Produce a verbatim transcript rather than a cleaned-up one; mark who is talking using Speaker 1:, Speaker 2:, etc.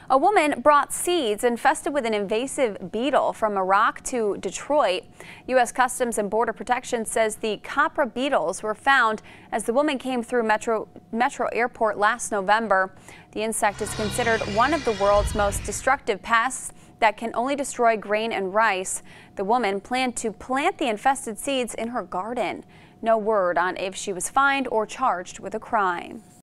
Speaker 1: A woman brought seeds infested with an invasive beetle from Iraq to Detroit. U S Customs and Border Protection says the Khapra beetles were found as the woman came through Metro, Metro Airport last November. The insect is considered one of the world's most destructive pests that can only destroy grain and rice. The woman planned to plant the infested seeds in her garden. No word on if she was fined or charged with a crime.